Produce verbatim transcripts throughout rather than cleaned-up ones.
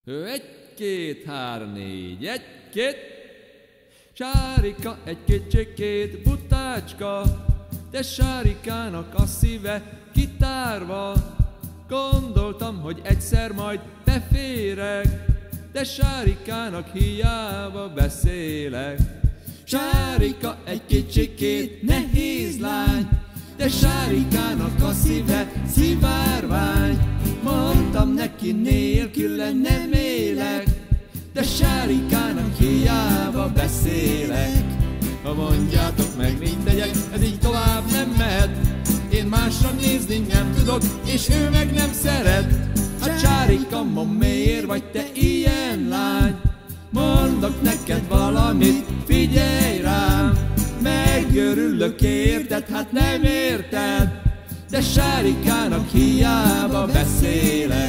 Egy, két, három, négy, egy, két. Sárika, egy kicsikét butácska, de Sárikának a szíve kitárva. Gondoltam, hogy egyszer majd beférek, de Sárikának hiába beszélek. Sárika, egy kicsikét nehéz lány, de Sárikának a szíve szivárvány. Mondtam neki, nélküle nem élek, de Sárikának hiába beszélek. Ha mondjátok meg, mit tegyek, ez így tovább nem mehet. Én másra nézni nem tudok, és ő meg nem szeret. Hát Sárika, ma miért vagy te ilyen lány? Mondok neked valamit, figyelj rám. Megörülök érted, hát nem érted, de Sárikának hiába beszélek.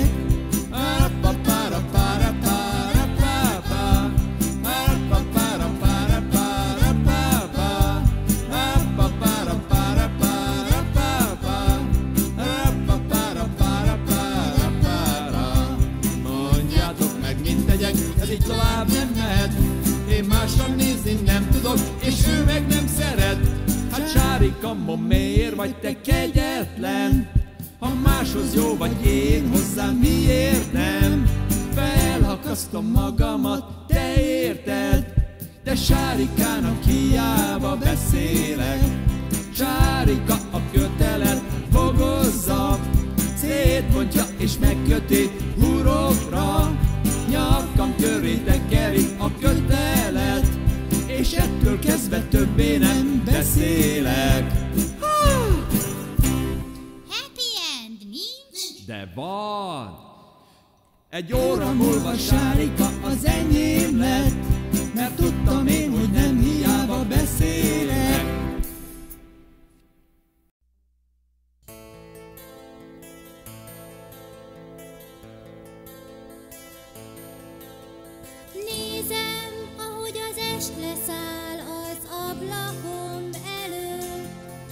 Mondjátok meg, mit tegyek, ez így tovább nem mehet. Én másra nézni nem tudok, és ő meg nem szeret. Hát Sárika, ma miért vagy te kegyetlen? Ha máshoz jó vagy, én hozzám miért nem? Felhakasztom magamat, te érted, de Sárikának hiába beszélek. Sárika a kötelet fogozza, szétbontja és megköti hurokra. Nyakam köré tekeri a kötelet, és ettől kezdve többé nem beszélek. Happy end nincs? De van! Egy óra múlva Sárika az enyém lett, mert tudtam én, hogy nem hiába beszélek. Nézem, ahogy az est leszáll az ablakom előtt.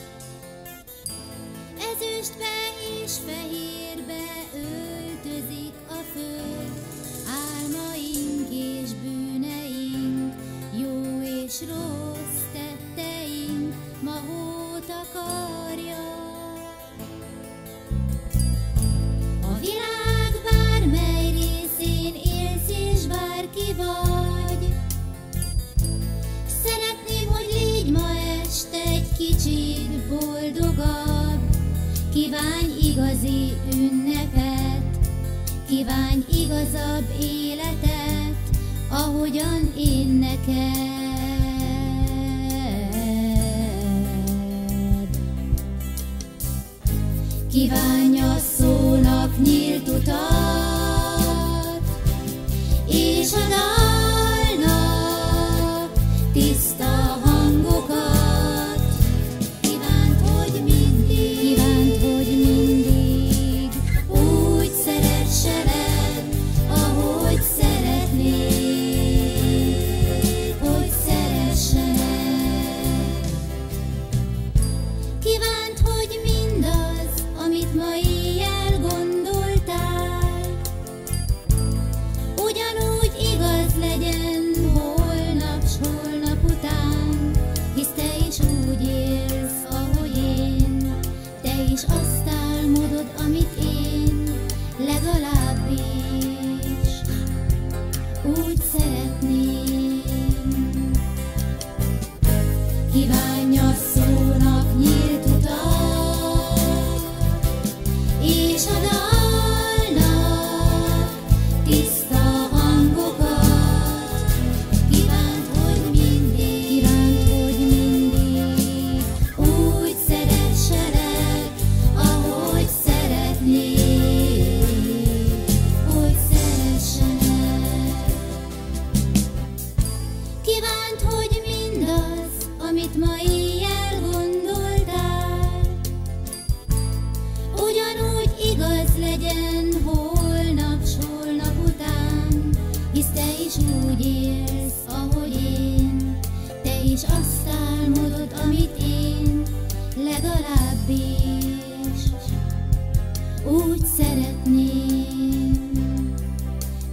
Ezüstbe és fehérbe öltözik a föld. Álmaink és bűneink, jó és rossz tetteink ma hót akarja. A világ bármely részén élsz és bárki vagy, szeretném, hogy légy ma este egy kicsit boldogabb. Kívánj igazi ünnepet, kívánj igazabb életet, ahogyan én neked. Kívánj a szónak nyílt utat, és a dalnak tiszta hangokat. Kívánt, hogy mindig, kívánt, hogy mindig úgy szeresselek, ahogy szeretnék, hogy szeressenek. Kívánt, hogy mindaz, amit ma éjjel gondoltál,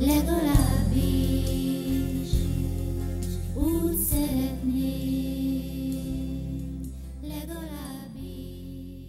legalábbis úgy szeretném, legalábbis.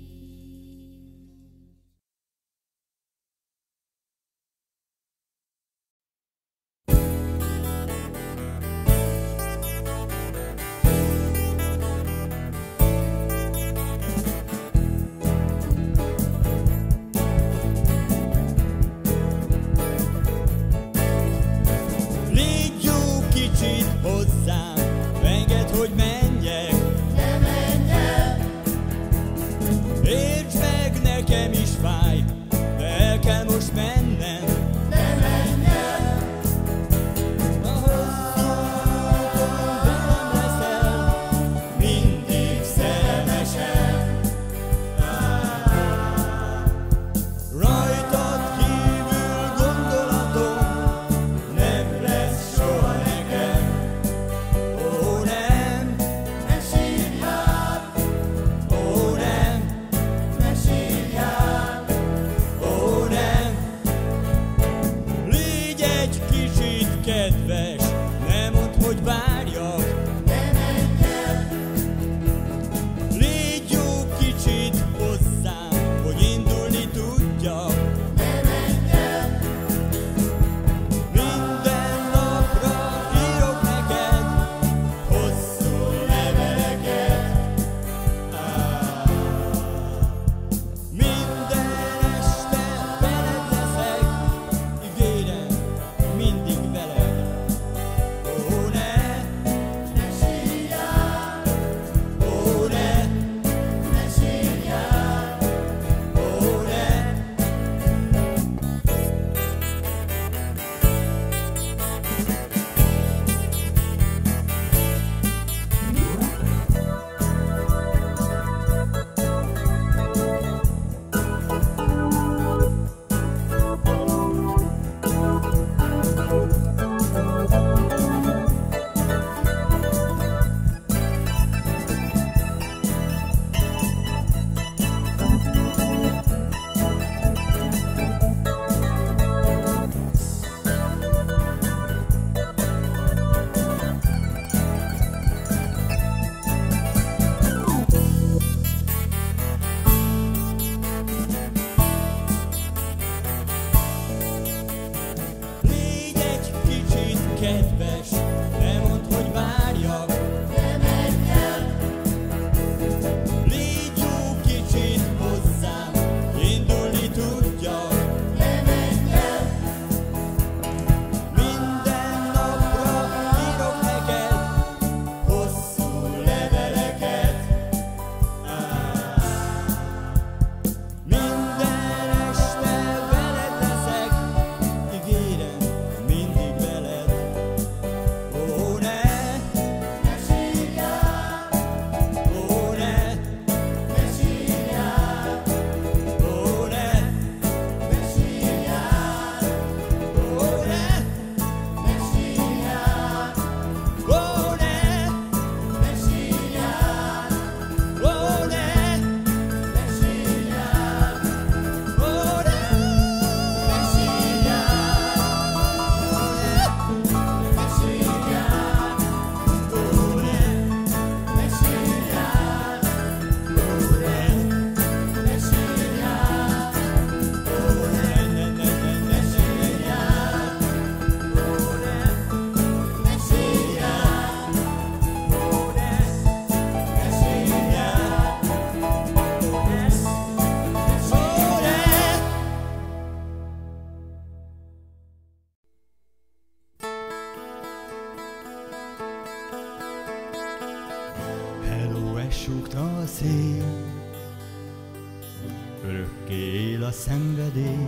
súgta a szél, örökké él a szenvedély.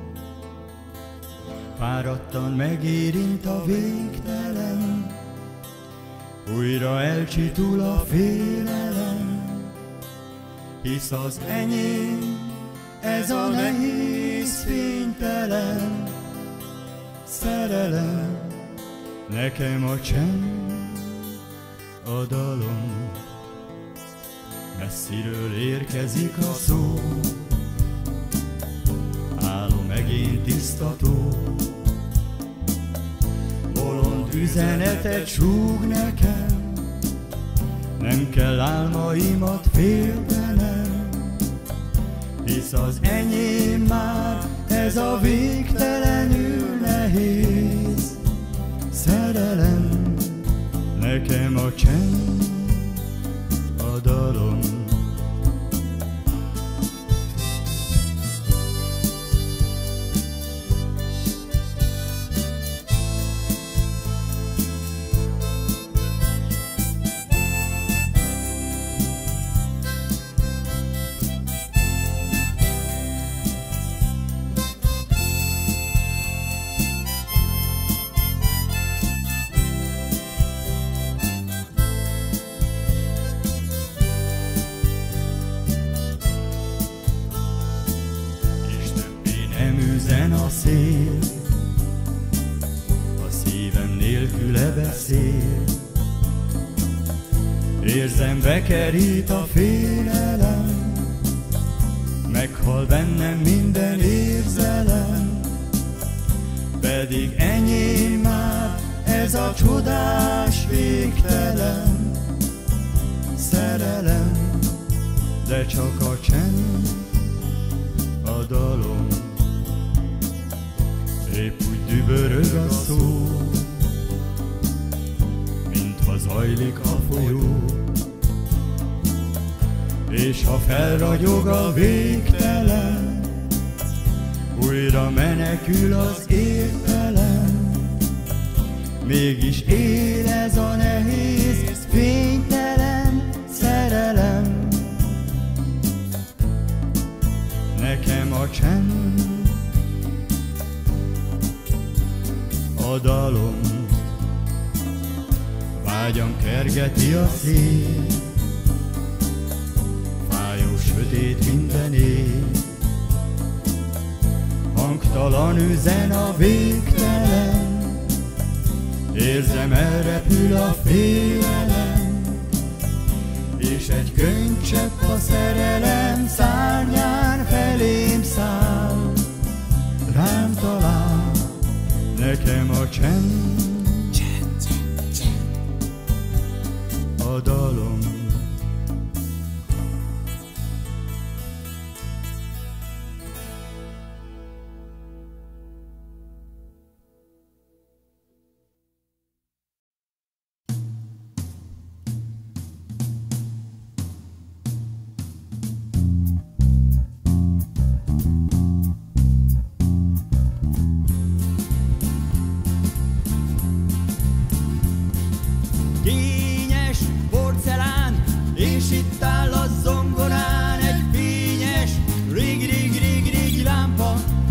Fáradtan megérint a végtelen, újra elcsitul a félelem. Hisz az enyém, ez a nehéz fénytelen szerelem, nekem a csend, a dalom. Messziről érkezik a szó, álom megint tisztató, üzenetet súg nekem, nem kell álmaimat féltenem, hisz az enyém már ez a végtelenül nehéz szerelem. Nekem a csend a dalom. Üzen a szél, a szívem nélküle beszél, érzem bekerít a félelem, meghal bennem minden érzelem, pedig enyém már ez a csodás végtelen szerelem, de csak a csend a dalom. Épp úgy dübörög a szó, mintha zajlik a folyó, és ha felragyog a végtelen, újra menekül az értelem. Mégis él ez a nehéz, fénytelen szerelem. Nekem a csend a dalom, vágyam kergeti a szél, fájó sötét minden éj, hangtalan üzen a végtelen, érzem elrepül a félelem, és egy könycsepp a szerelem szárnyán felém száll, rám talál. Nekem a csend, csend, csend, a dalom. Kényes porcelán, és itt áll a zongorán egy fényes, régi-régi-régi-régi lámpa.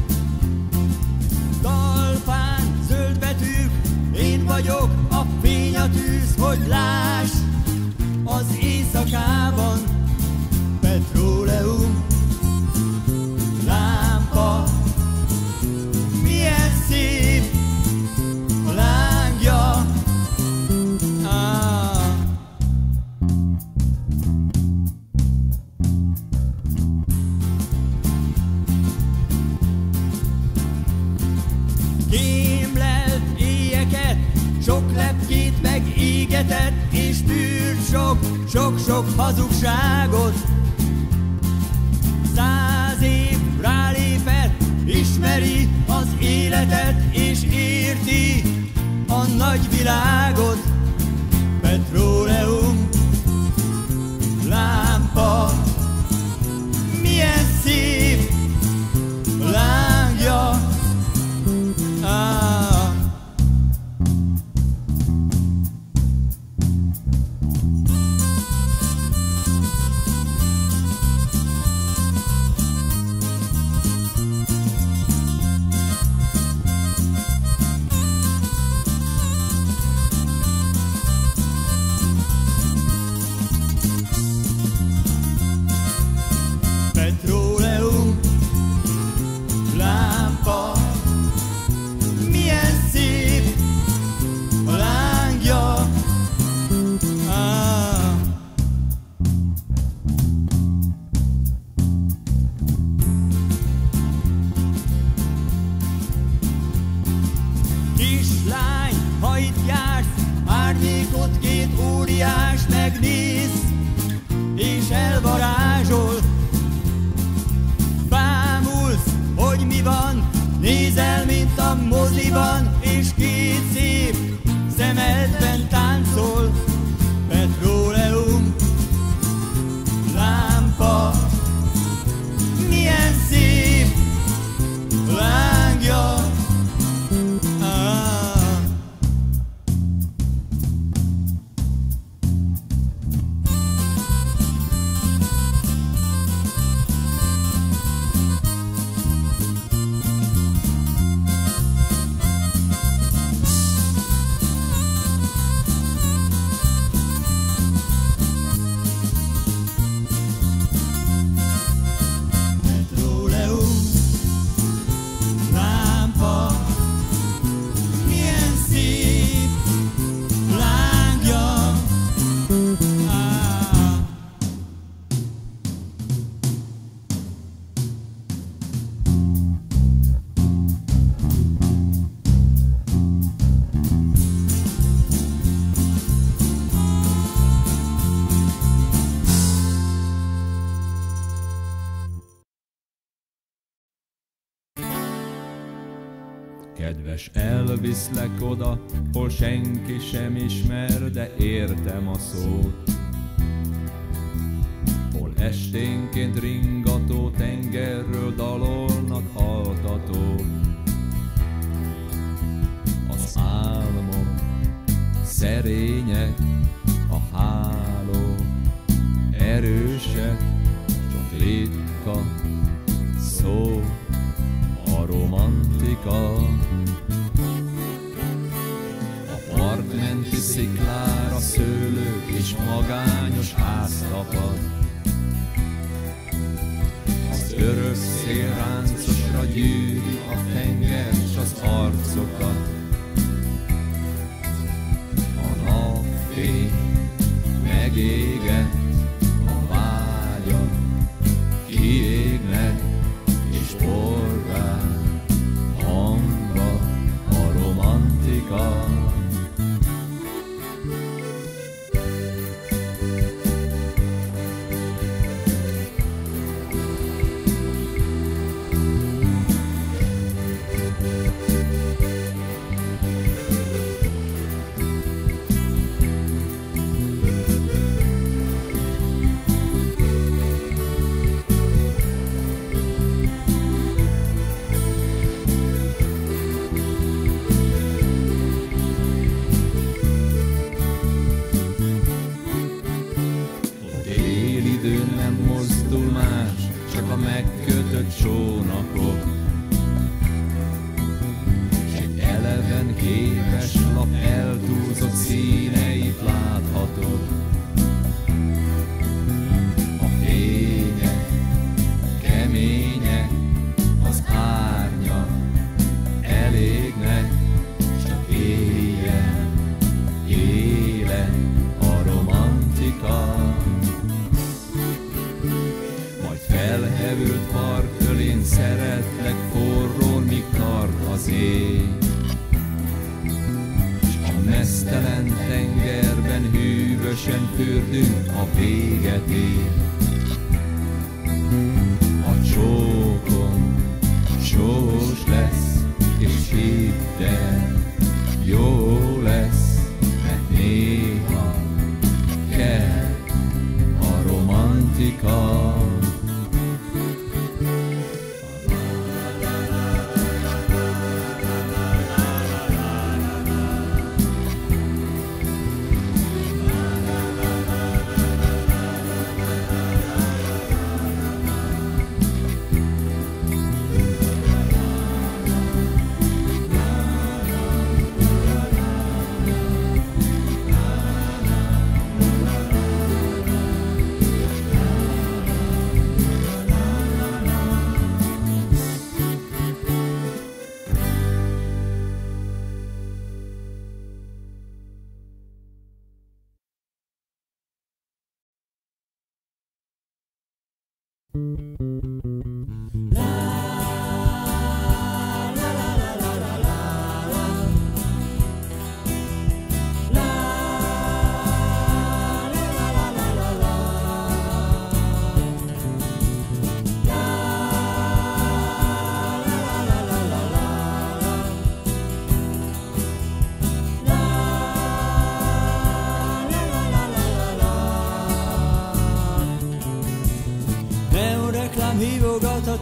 Talpán zöld betűk, én vagyok a fény, a tűz, hogy láss az éjszakában. Petróleum lámpa, milyen szép a lángja. Kémlelt éjeket, sok lepkét megégetett, és tűrt sok, sok-sok hazugságot. Száz év rálépett, ismeri az életet, és érti a nagy világot. Petróleum lámpa, milyen szép lángja. Ah. lány, ha itt jársz, árnyékot két óriás megnéz, és elvarázsol. Bámulsz, hogy mi van, nézel, mint a moziban, és két szép szemedben táncol. Petróleum lámpa, milyen szép lángja. Ah. Kedves, elviszlek oda, hol senki sem ismer, de értem a szót. Hol esténként ringató tengerről dalolnak altatók. Az álmok szerények, a hálók erősek, csak ritka szó a romantika. A partmenti sziklára szőlők és magányos ház tapad. Az örök szél ráncosra gyűri a tenger s az arcokat. A napfény megégett, a vágyak kiégnek, és porgál hangba a romantika. Megkötött csónakok, s egy eleven képes lap eltúlzott színeit láthatod. A fények kemények, az árnyak elégnek, csak éljen, élen a romantika. Felhevült partölén szeretlek forrón, míg tart az éj. S a meztelen tengerben hűvösen fürdünk, a véget ér. A csókom sós lesz, és hidd el, jó lesz, mert néha kell a romantika.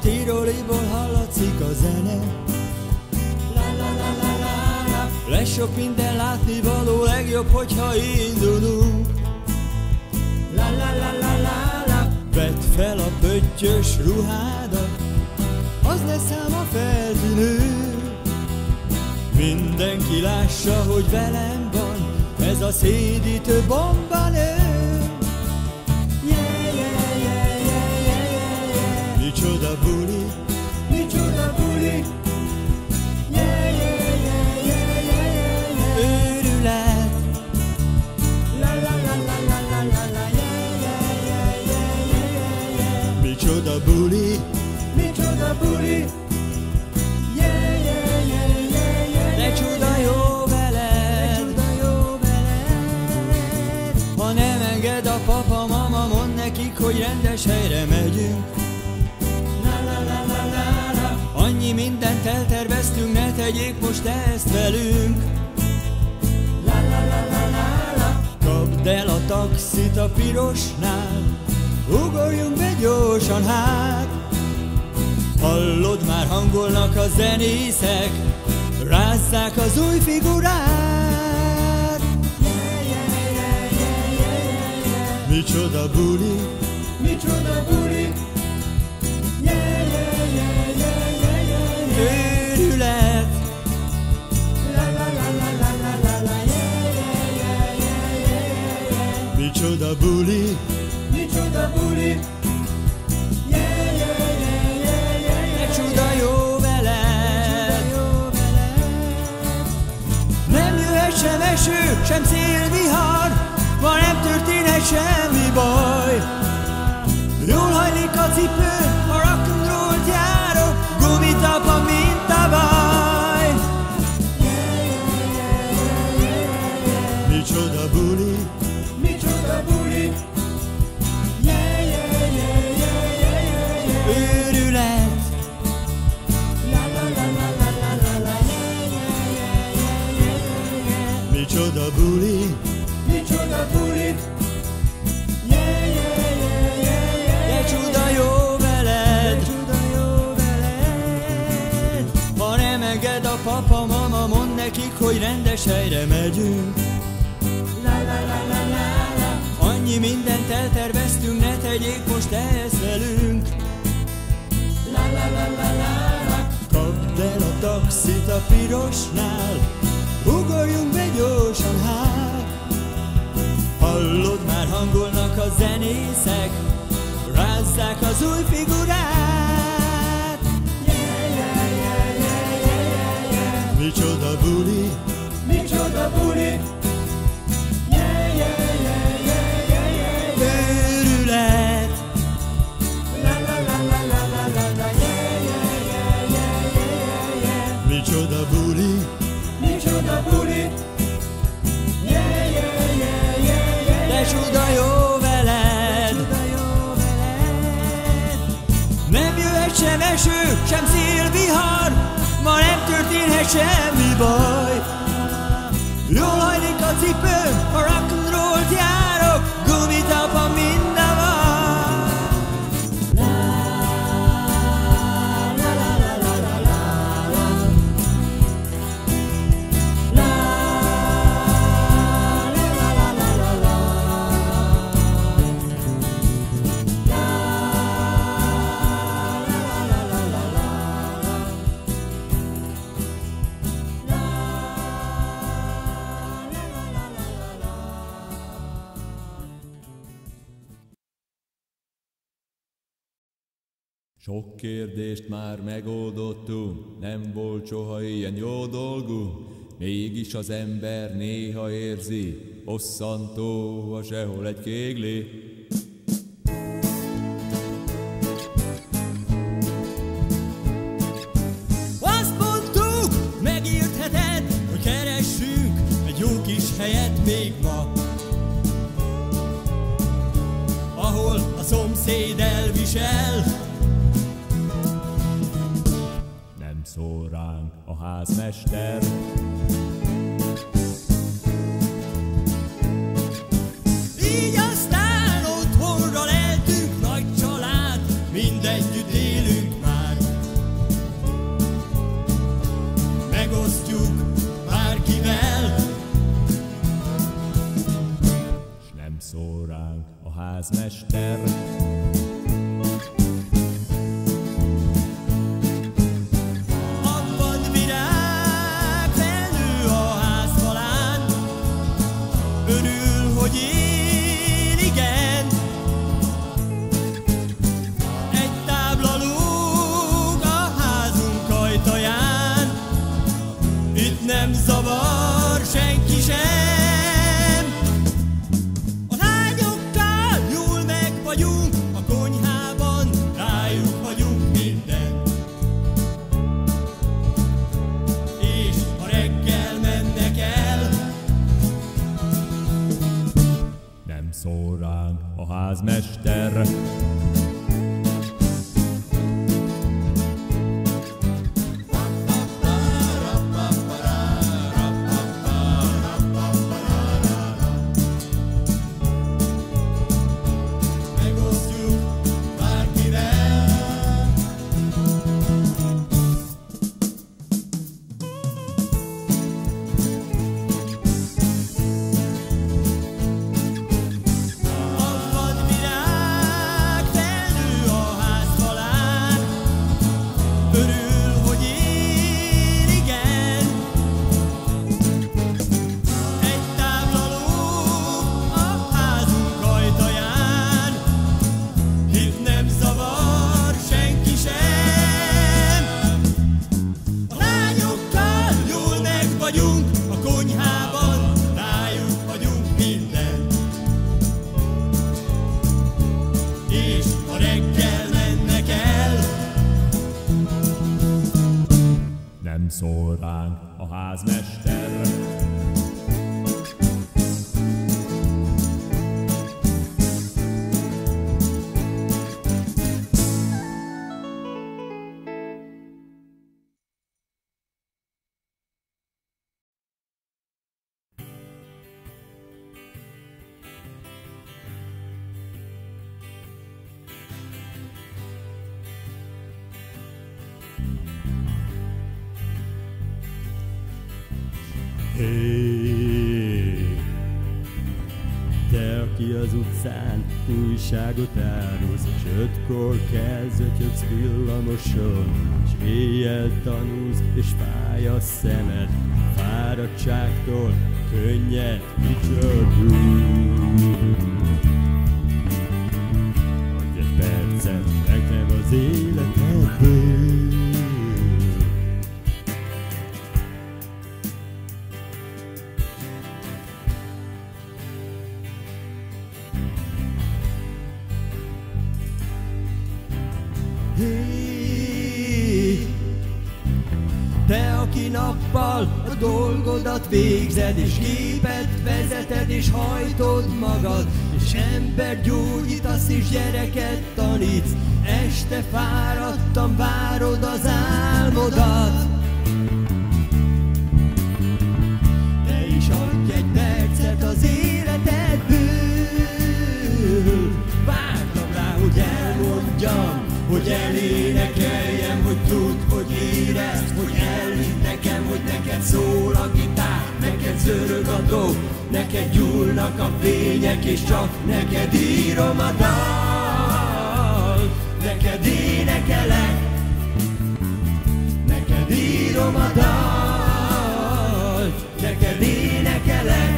Tiroliból hallatszik a zene. Lesz sok minden látnivaló, legjobb, hogyha indulunk. Vedd fel a pöttyös ruhádat, az lesz ám a feltűnő. Mindenki lássa, hogy velem van ez a szédítő bombanő. Yeah, yeah, yeah, yeah, yeah, yeah. Micsoda buli, micsoda buli. Yeah, yeah, yeah, yeah, yeah, yeah. Őrület. La la la la la la la la. Yeah, yeah, yeah, yeah, yeah, yeah. Micsoda buli, micsoda buli. Yeah, yeah, yeah, yeah, yeah. De csuda jó veled, de csuda jó veled. Ha nem enged a papa, mama, mondd nekik, hogy rendes helyre megyünk. La la la la la la. Annyi mindent elterveztünk, ne tegyék most ezt velünk. La la la la la la. Kapd el a taxit a pirosnál, ugorjunk be gyorsan hát. Hallod, már hangolnak a zenészek, rázzák az új figurát. Yeah, yeah, yeah, yeah, yeah, yeah. Micsoda buli, micsoda buli. Yeah, yeah, yeah, yeah, yeah, yeah, yeah. Őrület. La la la la la la la la. Yeah, yeah, yeah, yeah, yeah, yeah. Micsoda buli, micsoda buli. Csuda jó veled. Nem jöhet sem eső, sem szélvihar, ma nem történhet semmi baj. Jól hajlik a cipő, a rock'n'rollt járok, gumitapa, mint a baj. Micsoda buli, micsoda buli. Őrület. Micsoda buli, micsoda buli. Yeah, yeah, yeah, yeah, yeah. De csuda jó veled, de csuda jó veled. Ha nem enged a papa, mama, mondd nekik, hogy rendes helyre megyünk. La la la la la la. Annyi mindent elterveztünk, ne tegyék most ezt velünk. La la la la la la. Kapd el a taxit a pirosnál, ugorjunk be gyorsan hát. Hallod, már hangolnak a zenészek, rázzák az új figurát. Yeah, yeah, yeah, yeah, yeah, yeah. Micsoda buli, micsoda buli. Yeah, yeah, yeah, yeah, yeah, yeah. Őrület. La la la la la la la la. Yeah, yeah, yeah, yeah, yeah, yeah. Micsoda buli, micsoda buli. Yeah, yeah, yeah, yeah, yeah. De csuda jó veled, csuda jó veled. Nem jöhet sem eső, sem szélvihar, ma nem történhet semmi baj. Jól hajlik a cipőm, a rock'n'rollt járok, gumitapa, mind a baj. Sok kérdést már megoldottunk, nem volt soha ilyen jó dolgunk, mégis az ember néha érzi, bosszantó, ha sehol egy kégli. Azt mondtuk, megértheted, hogy keressünk egy jó kis helyet még ma, ahol a szomszéd elvisel. Szól ránk a házmester. Így aztán otthonra leltünk, nagy család, mindegyütt élünk már. házmester. Abban virág felnő a ház falán, örül, hogy él, igen. Egy tábla lóg a házunk ajtaján, itt nem zavar senki sem. A lányokkal jól meg vagyunk, a konyhában rájuk vagyunk minden. És ha reggel mennek el, Nem szól ránk a házmester. megosztjuk bárkivel. A vadvirág felnő a ház falán, örül, hogy él, igen. Egy tábla lóg a házunk ajtaján, itt nem zavar senki sem. A lányokkal jól meg vagyunk, a konyhában rájuk vagyunk minden. És ha reggel mennek el, Nem szól ránk a házmester. Hé, te, aki az utcán újságot árulsz, s ötkor kelsz, ötyögsz villamoson, s éjjel tanulsz, és fáj a szemed, fáradtságtól könnyed kicsordul. Adj egy percet nekem az életedből. Hé, te, aki nappal a dolgodat végzed, és gépet vezeted, és hajtod magad, és ember gyógyítasz, és gyereket tanítsz, este fáradtan várod az álmodat. Te is adj egy percet az életedből. Vártam rá, hogy elmondjam, hogy elénekeljem, hogy tudd, hogy érezd, hogy elhidd nekem, hogy neked szól a gitár, neked zörög a dob, neked gyúlnak a fények, és csak neked írom a dal. Neked énekelek, neked írom a dal, neked énekelek.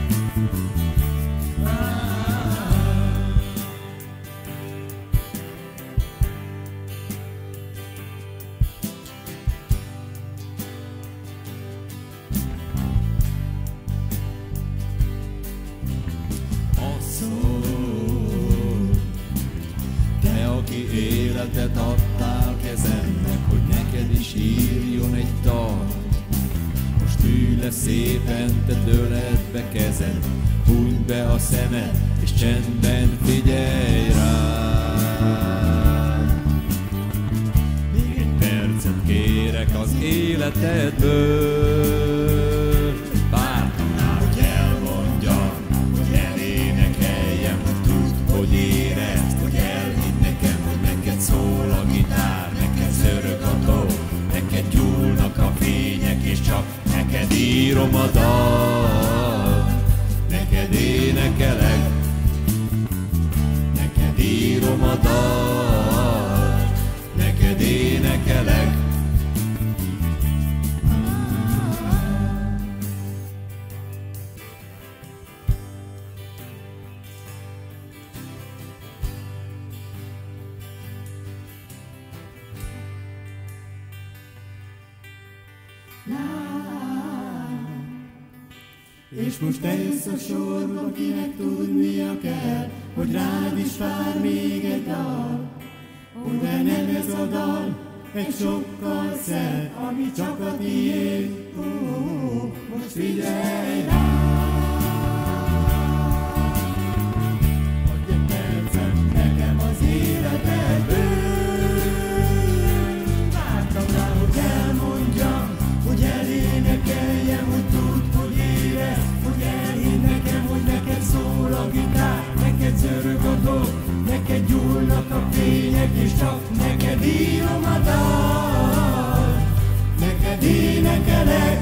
Életet adtál kezemnek, hogy neked is írjon egy dal. Most ülj le szépen, te dőled be kezed, hunyd be a szemed, és csendben figyelj rám. Még egy percet kérek az életedből. Vártam rá, hogy elmondjam, hogy elénekeljem, hogy tudd, hogy érezd, hogy elhidd nekem, hogy neked szól a gitár, neked zörög a dob, neked gyúlnak a fények, és csak neked írom a dal, neked énekelek, a dal, neked énekelek. És most te jössz a sorba, kinek tudnia kell, hogy rád is vár még egy dal. Ó, de nem ez a dal, egy sokkal szebb, ami csak a tiéd. Ó, most figyelj rá! Adj egy percet nekem az életedből. Vártam rá, hogy elmondjam, hogy elénekeljem, hogy tudd, hogy érez, hogy elhidd nekem, hogy neked szól a gitár, neked zörög a dob, neked gyúlnak a fények, és csak neked írom a dal, neked énekelek,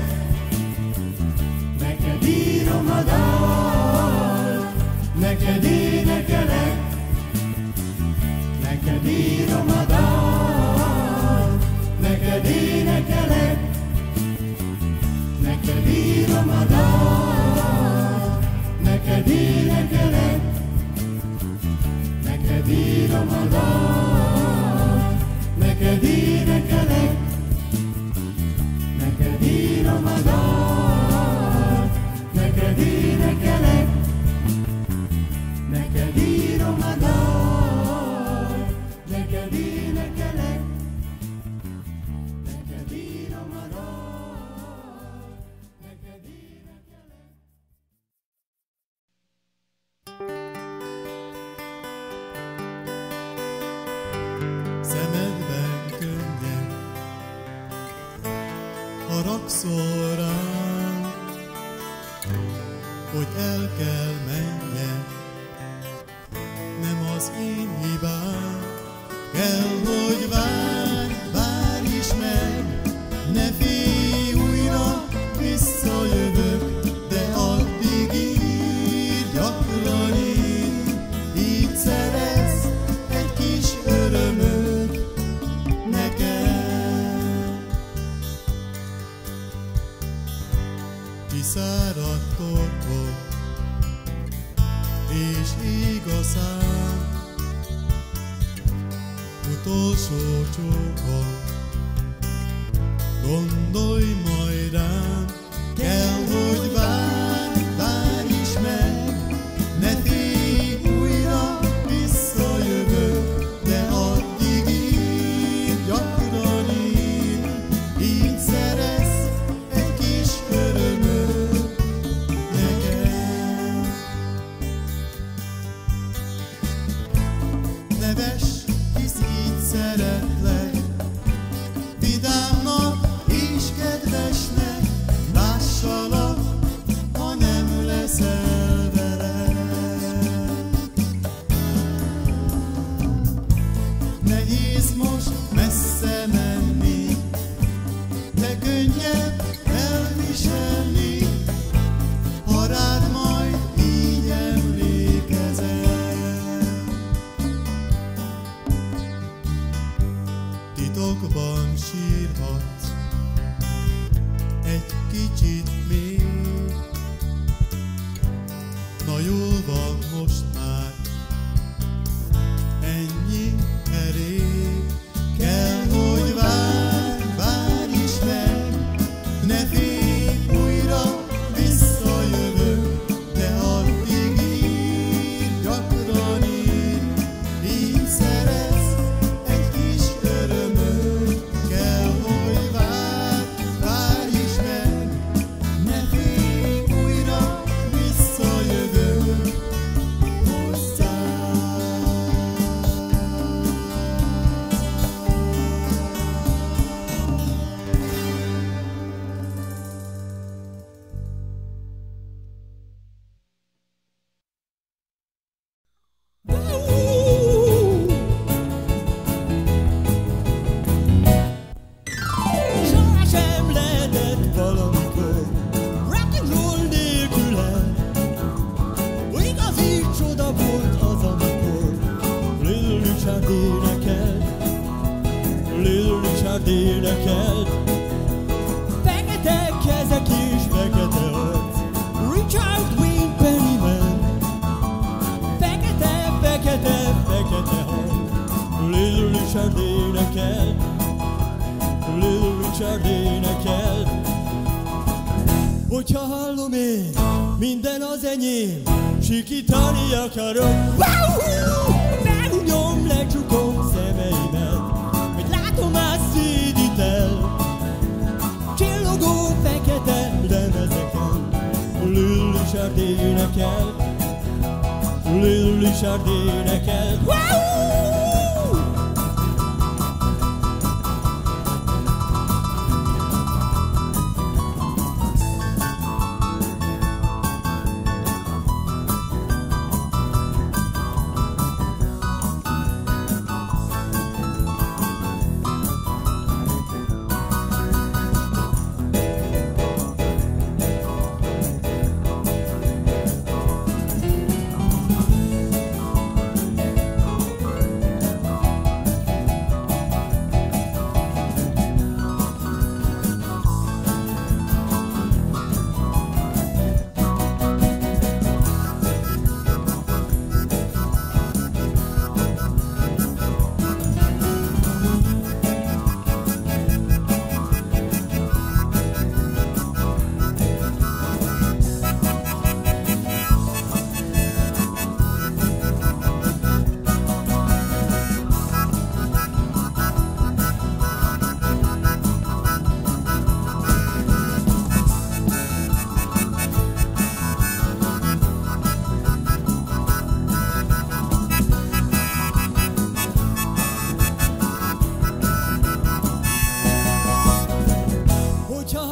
neked írom a dal, neked énekelek, neked írom a dal, neked énekelek, neked írom a dal, neked énekelek, neked írom a dal, neked énekelek, neked írom a dal, neked énekelek, neked írom a dal, neked énekelek, neked írom a dal, neked énekelek. Szemedben könnyek, haragszol rám, hogy el kell menjek, nem az én hibám. Kell, hogy várj, várj is meg, ne félj, újra visszajövök, de addig így gyakran én, így szerez egy kis örömöt nekem. Kiszáradt torkod, és ég a szám, utolsó csókon, gondolj majd rám. Kell, hogy várj, várj is meg, ne félj, újra visszajövök, de addig így gyakran én, így szerez egy kis örömöt nekem. Neves, hisz így szeretlek, vidámnak és kedvesnek, lássalak, ha nem leszel velem. Nehéz most messze menni, de könnyebb elviselni, ha rád majd így emlékezem. Titokban sírhatsz egy kicsit még, na jól van most már, ennyi elég. Kell, hogy várj, várj is meg, ne félj, újra visszajövök, de addig így gyakran én, így szerez egy kis örömöt. Kell, hogy várj, várj is meg, ne énekelt. Fekete kezek és fekete arc, Richard Wayne Pennyman. Fekete, fekete, fekete hang, Little Richard énekelt. Little Richard énekelt. Hogyha hallom én, minden az enyém, sikítani akarok. Megúnyom, lecsukom szemeimet, hogy látom át szédítel. Csillogó fekete lemezeken, Little Richard énekel. Little Richard énekel.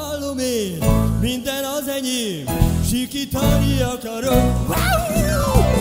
Minden az enyém, sikítani akarok.